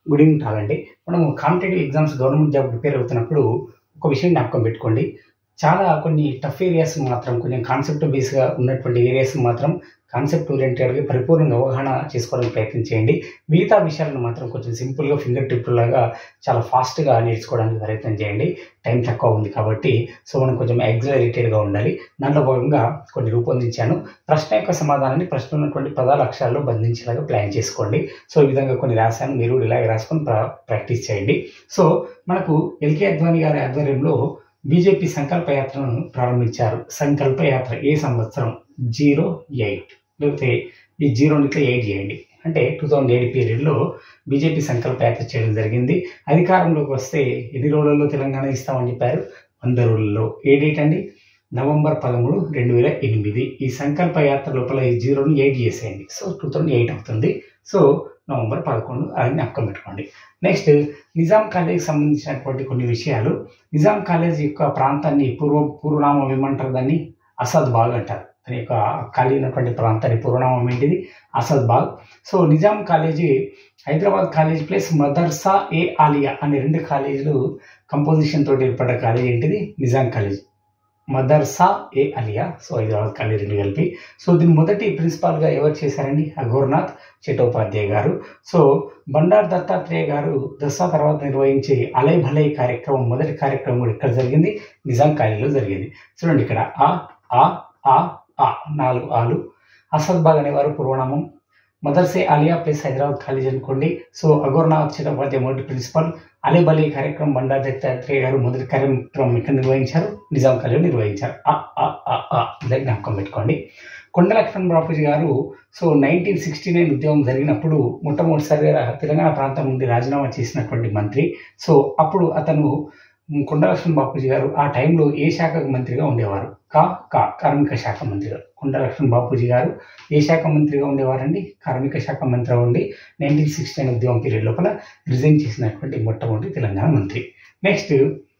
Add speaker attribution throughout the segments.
Speaker 1: Good evening కాదండి. మనము competitive exams government job prepare అవుతున్నప్పుడు ఒక విషయం జ్ఞాపకం పెట్టుకోండి. చాలా కొన్ని టఫ్ ఏరియాస్ మాత్రం కొంచెం కాన్సెప్ట్ బేస్‌గా ఉన్నటువంటి ఏరియాస్ మాత్రం కాన్సెప్ట్ ఓరియెంటెడ్‌గా పరిపూర్ణంగా అవగాహన చేసుకోవడానికి ప్రయత్నం చేయండి. మిగతా విషయాలను మాత్రం కొంచెం సింపుల్‌గా ఫింగర్ టిప్‌లాగా చాలా ఫాస్ట్‌గా నేర్చుకోవడానికి ప్రయత్నం చేయండి. టైం తక్కువ ఉంది కాబట్టి. సో, మనం కొంచెం ఎగ్జాలరేటెడ్‌గా ఉండాలి. దాంట్లో భాగంగా కొన్ని రూపొందించాను. ప్రశ్న యొక్క సమాధానాన్ని ప్రశ్నలో ఉన్నటువంటి పదాల అక్షరాల్లో బంధించేలాగా ప్లాన్ చేసుకోండి. సో, ఈ విధంగా కొన్ని రాశాను. మీరు కూడా ఇలాగే రాసుకొని ప్రాక్టీస్ చేయండి. సో, మనకు ఎల్‌కే అద్వానీ గారి ఆధ్వర్యంలో బీజేపీ సంకల్ప యాత్రను ప్రారంభించారు. సంకల్ప యాత్ర ఏ సంవత్సరం? 08 లేకపోతే ఈ 0ని ఇట్లా 8 చేయండి. అంటే 2008 పీరియడ్‌లో బీజేపీ సంకల్ప యాత్ర చేయడం జరిగింది. అధికారంలోకి వస్తే ఎన్ని రోజులలో తెలంగాణ ఇస్తామని చెప్పారు? 100 రోజుల్లో. ఏ డేట్ అండి? నవంబర్ 13, 2008. ఈ సంకల్ప యాత్ర లోపల ఈ 0ని 8 చేసేయండి. సో, 2008 అవుతుంది. సో, నవంబర్ 11 అది జ్ఞాపకం పెట్టుకోండి. నెక్స్ట్ నిజాం కాలేజీకి సంబంధించినటువంటి కొన్ని విషయాలు. నిజాం కాలేజీ యొక్క ప్రాంతాన్ని పూర్వనామం ఏమంటారు? దాన్ని అసద్ బాగ్ అంటారు. దాని యొక్క ఖాళీ ఉన్నటువంటి ప్రాంతాన్ని పూర్వనామం ఏంటిది? Asad Bagh. So, Nizam college Hyderabad college plus Madrasa e Aliya అనే 2 కాలేజీలు కంపోజిషన్ తోటి ఏర్పడ్డ కాలేజీ ఏంటిది? Nizam college. Madrasa e Aliya. So, Hyderabad college 2 కలిపి. సో, దీని మొదటి ప్రిన్సిపాల్గా ఎవరు చేశారండి? అఘోర్నాథ్ చటోపాధ్యాయ గారు. సో, బండారు దత్తాత్రేయ గారు దసరా తర్వాత నిర్వహించే అలై భలై కార్యక్రమం మొదటి కార్యక్రమం కూడా ఇక్కడ జరిగింది, నిజాం కాలేజీలో జరిగింది. చూడండి ఇక్కడ ఆ ఆ ఆ ఆ 4 ఆలు. అసద్ బాగ్ అనేవారు పూర్వనామం. మదర్సే ఆలియా ప్లస్ హైదరాబాద్ కాలేజ్ అనుకోండి. సో, అఘోర్నాథ్ చటోపాధ్యాయ మొదటి ప్రిన్సిపల్. అలై భలై కార్యక్రమం బండారు దత్తాత్రేయ గారు మొదటి కార్యక్రమం ఇక్కడ నిర్వహించారు, నిజాం కాలేజీలో నిర్వహించారు. ఇలా జ్ఞాపకం పెట్టుకోండి. కొండ లక్ష్మణ్ బాపూజీ గారు సో 1969 ఉద్యమం జరిగినప్పుడు మొట్టమొదటిసారిగా తెలంగాణ ప్రాంతం నుండి రాజీనామా చేసినటువంటి మంత్రి. సో, అప్పుడు అతను కొండ లక్ష్మణ్ బాపూజీ గారు ఆ టైంలో ఏ శాఖకు మంత్రిగా ఉండేవారు? కార్మిక శాఖ మంత్రిగా. కొండ లక్ష్మణ్ బాపూజీ గారు ఏ శాఖ మంత్రిగా ఉండేవారండి? కార్మిక శాఖ మంత్రిగా ఉండి 1969 ఉద్యమం పీరియడ్ లోపల రిజైన్ చేసినటువంటి మొట్టమొదటి తెలంగాణ మంత్రి. నెక్స్ట్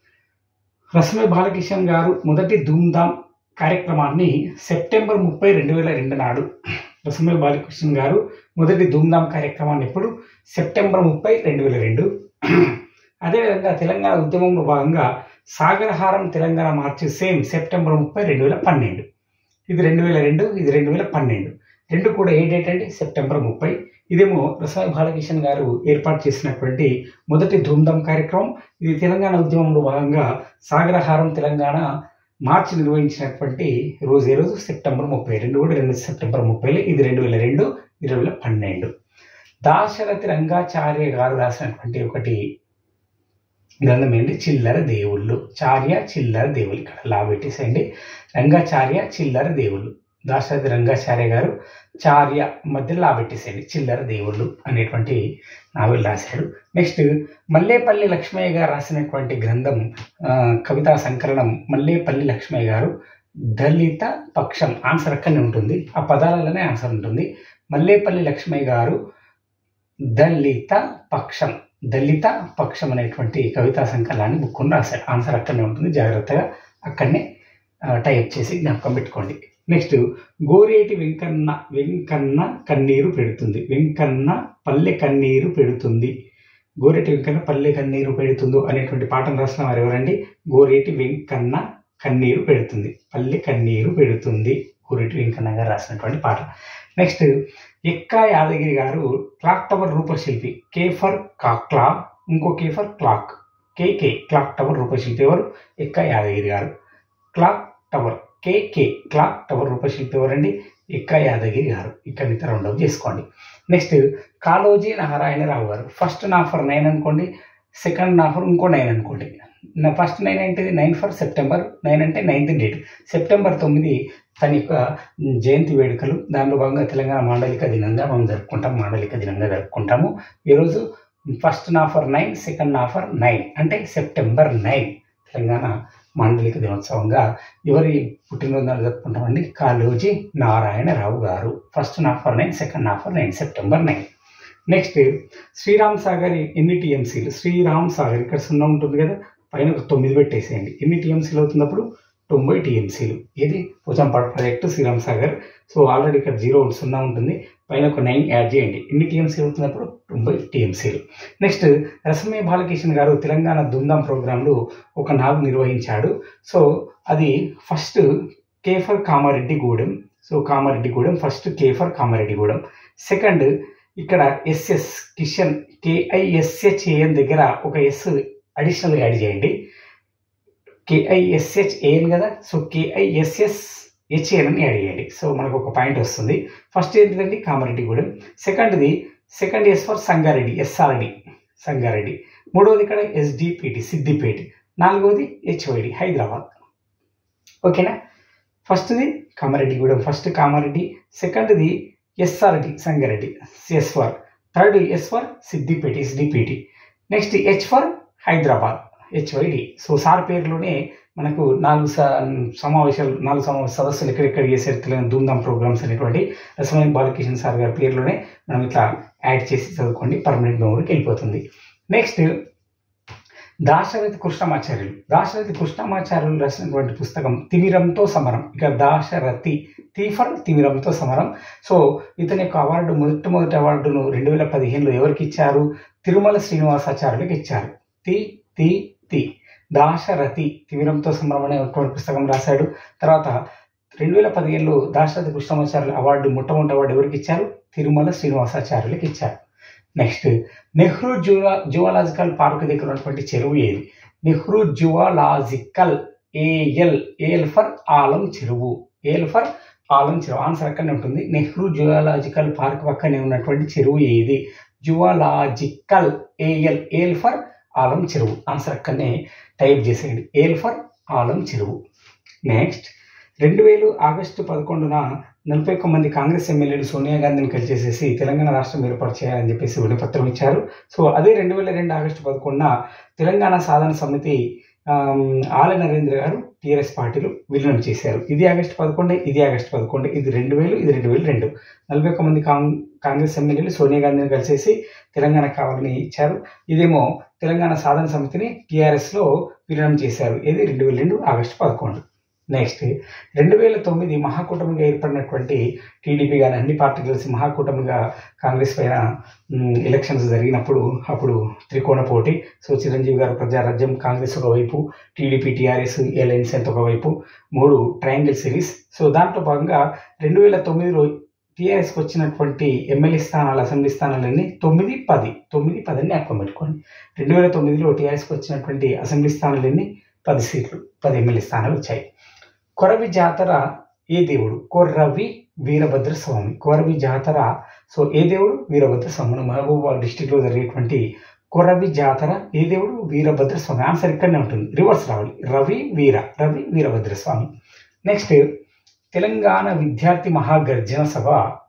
Speaker 1: రసమే బాలకిషన్ గారు మొదటి ధూమ్ధామ్ కార్యక్రమాన్ని సెప్టెంబర్ 30, 2002 నాడు. రసమే బాలకృష్ణ గారు మొదటి ధూమ్ధామ్ కార్యక్రమాన్ని ఎప్పుడు? సెప్టెంబర్ 30, 2002. అదేవిధంగా తెలంగాణ ఉద్యమంలో భాగంగా Sagaraharam Telangana march same September 30, 2012. ఇది 2002, ఇది 2012. రెండు కూడా ఏ డేట్ అండి? సెప్టెంబర్ 30. ఇదేమో రసమే బాలకిషన్ గారు ఏర్పాటు చేసినటువంటి మొదటి ధూమ్ధామ్ కార్యక్రమం. ఇది తెలంగాణ ఉద్యమంలో భాగంగా సాగరహారం తెలంగాణ మార్చి నిర్వహించినటువంటి రోజు ఏ రోజు? సెప్టెంబర్ 30. రెండు కూడా 2 సెప్టెంబర్ 30. ఇది 2002, 2012. దాశరథి రంగాచార్య గారు రాసినటువంటి ఒకటి గ్రంథం ఏంటి? చిల్లర దేవుళ్ళు. చార్య చిల్లర దేవుళ్ళు. ఇక్కడ లా పెట్టేసేయండి. రంగాచార్య చిల్లర దేవుళ్ళు. దాశరథి రంగాచార్య గారు చార్య మధ్య లా పెట్టేసేయండి. చిల్లర దేవుళ్ళు అనేటువంటి నావెల్ రాశాడు. నెక్స్ట్ మల్లేపల్లి లక్ష్మయ్య గారు రాసినటువంటి గ్రంథం కవితా సంకలనం. మల్లేపల్లి లక్ష్మయ్య గారు దళిత పక్షం. ఆన్సర్ అక్కడనే ఉంటుంది, ఆ పదాలలోనే ఆన్సర్ ఉంటుంది. మల్లేపల్లి లక్ష్మయ్య గారు దళిత పక్షం అనేటువంటి కవితా సంకలనాన్ని బుక్కుని రాశారు. ఆన్సర్ అక్కడనే ఉంటుంది, జాగ్రత్తగా అక్కడనే టైప్ చేసి జ్ఞాపకం పెట్టుకోండి. నెక్స్ట్ గోరేటి వెంకన్న కన్నీరు పెడుతుంది. వెంకన్న పల్లె కన్నీరు పెడుతుంది. గోరేటి వెంకన్న పల్లె కన్నీరు పెడుతుందో అనేటువంటి పాఠం రాసిన వారు ఎవరండి? గోరేటి వెంకన్న కన్నీరు పెడుతుంది, పల్లె కన్నీరు పెడుతుంది. గోరేటి వెంకన్న గారు రాసినటువంటి పాఠం. Next Ekka Yadagiri garu clock tower రూపశిల్పి. కే ఫర్ క్లా, ఇంకో K for clock. Clock tower రూపశిల్పి ఎవరు? Ekka Yadagiri garu. Clock tower clock tower రూపశిల్పి ఎవరండి? ఎక్కా యాదగిరి గారు. ఇక్కడ నుంచి రౌండ్ అప్ చేసుకోండి. నెక్స్ట్ కాళోజీ నారాయణరావు గారు. ఫస్ట్ నాఫర్ 9 అనుకోండి, సెకండ్ నాఫర్ ఇంకో 9 అనుకోండి. ఫస్ట్ 9 ఏంటిది? 9 ఫర్ సెప్టెంబర్. 9 అంటే 9th డేట్. సెప్టెంబర్ 9 తన యొక్క జయంతి వేడుకలు. దానిలో భాగంగా తెలంగాణ మాండలిక దినంగా మనం జరుపుకుంటాము. ఈరోజు ఫస్ట్ నాఫర్ 9, సెకండ్ నాఫర్ 9 అంటే సెప్టెంబర్ 9 తెలంగాణ మాండలిక దినోత్సవంగా ఎవరి పుట్టినరోజు జరుపుకుంటామండి? కాళోజీ నారాయణరావు గారు. ఫస్ట్ నాఫర్ 9, సెకండ్ నాఫర్ 9, సెప్టెంబర్ 9. నెక్స్ట్ శ్రీరామ్ సాగర్ ఎన్ని టీఎంసీలు? శ్రీరామ్ సాగర్ ఇక్కడ 0 ఉంటుంది కదా, పైన ఒక 9 పెట్టేసేయండి. ఎన్ని టీఎంసీలు అవుతుంది అప్పుడు? 90 టీఎంసీలు. ఇది Pochampadu project Sriram Sagar. So already ఇక్కడ 0 ఉంటుంది, పైన ఒక 9 యాడ్ చేయండి. ఎన్ని టీఎంసీలు అవుతున్నప్పుడు 90 టీఎంసీలు. నెక్స్ట్ రసమే బాలకిషన్ గారు తెలంగాణ దుందాం ప్రోగ్రాంలు ఒక 4 నిర్వహించాడు. సో అది first K for Kamareddigudem. So Kamareddigudem first K for Kamareddigudem. Second ఇక్కడ ఎస్ఎస్ కిషన్ KISHAN దగ్గర ఒక ఎస్ అడిషనల్ యాడ్ చేయండి. KISHAN కదా, సో KISSHAN అని యాడ్ చేయండి. సో మనకు ఒక పాయింట్ వస్తుంది. ఫస్ట్ ఏంటిదండి Kamareddigudem, second S for Sangareddy SRD Sangareddy, మూడవది ఇక్కడ SDPT సిద్దిపేట, నాలుగవది HYD హైదరాబాద్. ఓకేనా, ఫస్ట్ది కామారెడ్డిగూడెం, ఫస్ట్ కామారెడ్డి, సెకండ్ది SRD Sangareddy S for, third S for Siddipet SDPT, next H for Hyderabad HYD. So sir పేరులోనే మనకు 4 సదస్సులు ఎక్కడెక్కడ చేశారు తెలంగాణ ధూమ్ధామ్ ప్రోగ్రామ్స్ అనేటువంటి రసమే బాలకిషన్ సార్ గారి పేరులోనే మనం ఇట్లా యాడ్ చేసి చదువుకోండి, పర్మనెంట్ మెమరీకి వెళ్ళిపోతుంది. నెక్స్ట్ దాశరథి కృష్ణమాచార్యులు రాసినటువంటి పుస్తకం తిమిరంతో సమరం. ఇక దాశరథి ఫర్ తిమిరంతో సమరం. సో ఇతని యొక్క అవార్డు మొట్టమొదటి అవార్డును 2015లో ఎవరికి ఇచ్చారు? తిరుమల శ్రీనివాసాచార్యులకు ఇచ్చారు. దాశరథి తిమిరంతో సమరం అనేటువంటి పుస్తకం రాశాడు. తర్వాత 2015లో దాశరథి కృష్ణమాచార్యుల అవార్డు మొట్టమొదటి అవార్డు ఎవరికి ఇచ్చారు? తిరుమల శ్రీనివాసాచార్యులకు ఇచ్చారు. నెక్స్ట్ నెహ్రూ జువాలాజికల్ పార్క్ దగ్గర ఉన్నటువంటి చెరువు ఏది? Nehru zoological A L for Alam చెరువు, ఆన్సర్ అక్కడనే ఉంటుంది. నెహ్రూ జువాలాజికల్ పార్క్ పక్కనే ఉన్నటువంటి చెరువు ఏది? జువాలాజికల్ ఏఎల్ ఫర్ ఆలం చెరువు, ఆన్సర్ అక్కడనే టైప్ చేసేయండి, ఏల్ ఫర్ ఆలం చెరువు. నెక్స్ట్ 2000 ఆగస్టు 11న 41 మంది కాంగ్రెస్ ఎమ్మెల్యేలు సోనియా గాంధీని కలిసేసేసి తెలంగాణ రాష్ట్రం ఏర్పాటు చేయాలని చెప్పేసి వినపత్రం ఇచ్చారు. సో అదే 2002 ఆగస్టు 11న తెలంగాణ సాధన సమితి ఆల నరేంద్ర గారు TRS పార్టీలు విలీనం చేశారు. ఇది ఆగస్టు 11, ఇది ఆగస్టు 11, ఇది 2000, ఇది 2002. 41 మంది కాంగ్రెస్ ఎమ్మెల్యేలు సోనియా గాంధీని కలిసేసి తెలంగాణ కావాలని ఇచ్చారు. ఇదేమో తెలంగాణ సాధన సమితిని TRSలో విలీనం చేశారు. ఇది 2002 ఆగస్టు 11. నెక్స్ట్ 2009 మహాకూటమిగా ఏర్పడినటువంటి టీడీపీ కానీ అన్ని పార్టీలు కలిసి మహాకూటమిగా కాంగ్రెస్ పైన ఎలక్షన్స్ జరిగినప్పుడు అప్పుడు త్రికోణ పోటీ. సో చిరంజీవి గారు ప్రజారాజ్యం కాంగ్రెస్ ఒకవైపు, టీడీపీ TRS అలయన్స్ ఎంత ఒకవైపు, 3 ట్రయాంగిల్ సిరీస్. సో దాంట్లో భాగంగా 2009లో TRSకి వచ్చినటువంటి ఎమ్మెల్యే స్థానాలు, అసెంబ్లీ స్థానాలన్నీ 9, 10 అని జ్ఞాపకం పెట్టుకోండి. 2009లో TRSకి వచ్చినటువంటి అసెంబ్లీ స్థానాలన్నీ 10 సీట్లు, 10 ఎమ్మెల్యే స్థానాలు వచ్చాయి. కొరవి జాతర ఏ దేవుడు? కొర్రవి వీరభద్రస్వామి. కొరవి జాతర సో ఏ దేవుడు? వీరభద్రస్వామి. మహబూబాబాద్ డిస్టిక్లో జరిగేటువంటి కొరవి జాతర ఏ దేవుడు? వీరభద్రస్వామి. ఆన్సర్ ఇక్కడనే ఉంటుంది, రివర్స్ రావాలి, రవి వీరభద్రస్వామి. నెక్స్ట్ తెలంగాణ విద్యార్థి మహాగర్జన సభ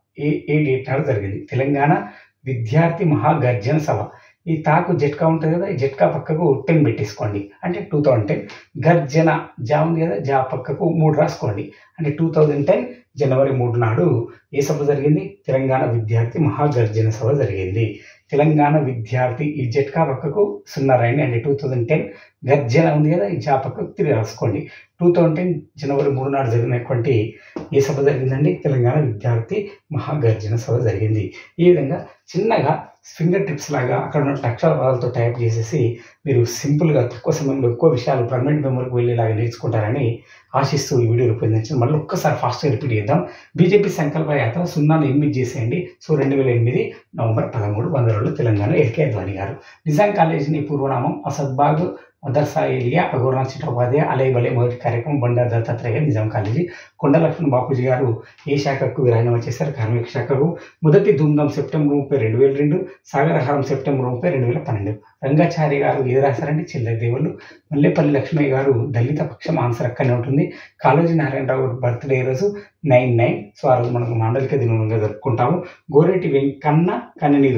Speaker 1: ఏ డేట్ నాడు జరిగింది? తెలంగాణ విద్యార్థి మహాగర్జన సభ. ఈ తాకు జట్కా ఉంటుంది కదా, ఈ జట్కా పక్కకు 10 పెట్టేసుకోండి, అంటే 2010. గర్జన జా ఉంది కదా, జా పక్కకు 3 రాసుకోండి, అంటే 2010 జనవరి 3 నాడు ఏ సభ జరిగింది? తెలంగాణ విద్యార్థి మహాగర్జన సభ జరిగింది. తెలంగాణ విద్యార్థి ఈ జట్కా పక్కకు 0 రాయండి, అంటే 2010. గర్జన ఉంది కదా, ఈ జా పక్కకు 3 రాసుకోండి. 2010 జనవరి 3 నాడు జరిగినటువంటి ఏ సభ జరిగిందండి? తెలంగాణ విద్యార్థి మహాగర్జన సభ జరిగింది. ఈ విధంగా చిన్నగా ఫింగర్ టిప్స్ లాగా అక్కడ ఉన్న అక్షర పదాలతో టైప్ చేసేసి మీరు సింపుల్గా తక్కువ సమయంలో ఎక్కువ విషయాలు పర్మనెంట్ మెమరీకి వెళ్ళేలాగా నేర్చుకుంటారని ఆశిస్తూ ఈ వీడియో రూపొందించాను. మళ్ళీ ఒక్కసారి ఫాస్ట్గా రిపీట్ చేద్దాం. బీజేపీ సంకల్ప యాత్ర 0ని 8 చేసేయండి. సో 2008 నవంబర్ 13 100 రోజులు తెలంగాణ LK అద్వానీ గారు. నిజాం కాలేజీని పూర్వనామం అసద్బాగ్ మదర్సా ఏలియా అఘోరనాథ్ చిట్టోపాధ్యాయ అలై బలే మొదటి కార్యక్రమం బండారు దత్తాత్రేయ నిజాం కాలేజీ. కొండ లక్ష్మణ్ బాపూజీ గారు ఏ శాఖకు విరాజీనామా చేశారు? కార్మిక శాఖకు. మొదటి ధూమ్ధామ్ సెప్టెంబర్ 30 2002, సాగరహారం సెప్టెంబర్ 30 2012. రంగాచారి గారు ఏది రాశారంటే చిల్లర దేవుళ్ళు. మల్లేపల్లి లక్ష్మయ్య గారు దళిత పక్షం, ఆన్సర్ అక్కడనే ఉంటుంది. కాళోజీ నారాయణరావు బర్త్డే రోజు 9/9. సో ఆ రోజు మనకు మాండలిక దినంగా జరుపుకుంటాము. గోరేటి వెంకన్న కన్నీరు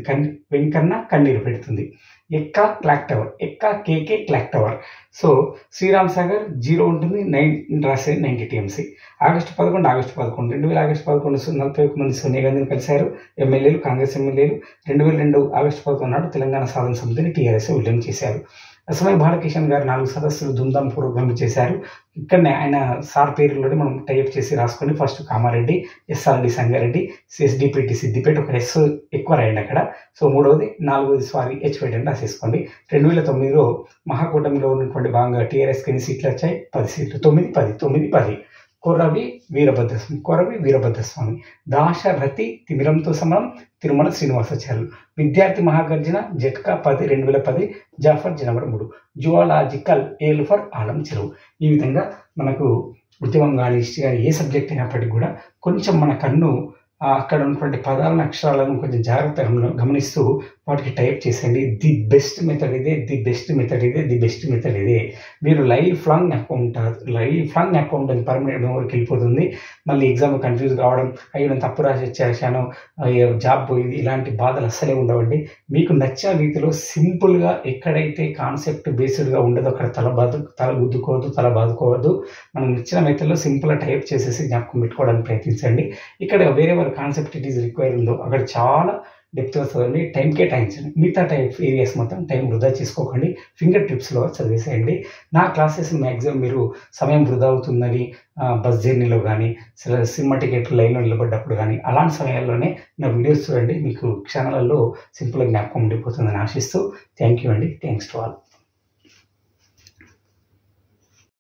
Speaker 1: పెడుతుంది. Ekka clock tower, Ekka KK clock tower. So Sriram Sagar 0 ఉంటుంది, 9 రాసే 90 TMC. ఆగస్టు 11 2000 ఆగస్టు 11 41 మంది సోనియా గాంధీని కలిశారు ఎమ్మెల్యేలు, కాంగ్రెస్ ఎమ్మెల్యేలు. 2002 ఆగస్టు 11 నాడు తెలంగాణ సాధన సమితిని TRS విలీనం చేశారు. రసమై బాలకిషన్ గారు 4 సదస్సులు ధూమ్ధాం పూర్వకంగా చేశారు. ఇక్కడనే ఆయన సార్ పేరులోనే మనం టైప్ చేసి రాసుకొని first Kamareddy, S R D Sangareddy, S D P T Siddipet, ఒక ఎస్ ఎక్కువ రాయండి అక్కడ. సో మూడవది, నాలుగవది సారీ హెచ్పేట అని రాసేసుకోండి. 2009లో మహాకూటమిలో ఉన్నటువంటి భాగంగా టీఆర్ఎస్కి ఎన్ని సీట్లు వచ్చాయి? 10 సీట్లు. 9, 10, 9, 10. కొరవి వీరభద్రస్వామి, దాశరథి తిమిరంతో సమరం, తిరుమల శ్రీనివాసాచార్యులు, విద్యార్థి మహాగర్జన జట్కా 10, 2010, జాఫర్ జనవరి 3, జువాలాజికల్ ఏలుఫర్ ఆలం చెరువు. ఈ విధంగా మనకు ఉద్యమం కానీ హిస్టరీ కానీ ఏ సబ్జెక్ట్ అయినప్పటికీ కూడా కొంచెం మన కన్ను అక్కడ ఉన్నటువంటి పదాలను అక్షరాలను కొంచెం జాగ్రత్తగా గమనిస్తూ వాటికి టైప్ చేసేయండి. ది బెస్ట్ మెథడ్ ఇదే, ది బెస్ట్ మెథడ్ ఇదే, ది బెస్ట్ మెథడ్ ఇదే. మీరు లైఫ్ లాంగ్ అకౌంట్ అది పర్మనెంట్ మెమరీకి వెళ్ళిపోతుంది. మళ్ళీ ఎగ్జామ్ కన్ఫ్యూజ్ కావడం, అయ్యో నేను తప్పు రాసి వచ్చేసాను, జాబ్ పోయింది, ఇలాంటి బాధలు అస్సలే ఉండవండి. మీకు నచ్చిన రీతిలో సింపుల్గా ఎక్కడైతే కాన్సెప్ట్ బేస్డ్గా ఉండదో అక్కడ తల గుద్దుకోవద్దు, తల బాదుకోవద్దు. మనం నచ్చిన మెథడ్లో సింపుల్గా టైప్ చేసేసి జ్ఞాపకం పెట్టుకోవడానికి ప్రయత్నించండి. ఇక్కడ వేరే కాన్సెప్ట్ ఇట్ ఈస్ రిక్వైర్ ఉందో అక్కడ చాలా డెప్త్గా చదవండి, టైం కేటాయించండి. మిగతా టైప్ ఏరియాస్ మొత్తం టైం వృధా చేసుకోకండి, ఫింగర్ టిప్స్లో చదివేసేయండి. నా క్లాసెస్ మ్యాక్సిమం మీరు సమయం వృధా అవుతుందని బస్ జర్నీలో కానీ, సినిమా టికెట్ లైన్లో నిలబడ్డప్పుడు కానీ అలాంటి సమయాల్లోనే నా వీడియోస్ చూడండి. మీకు క్షణాలలో సింపుల్గా జ్ఞాపకం ఉండిపోతుందని ఆశిస్తూ థ్యాంక్ యూ అండి. Thanks to all.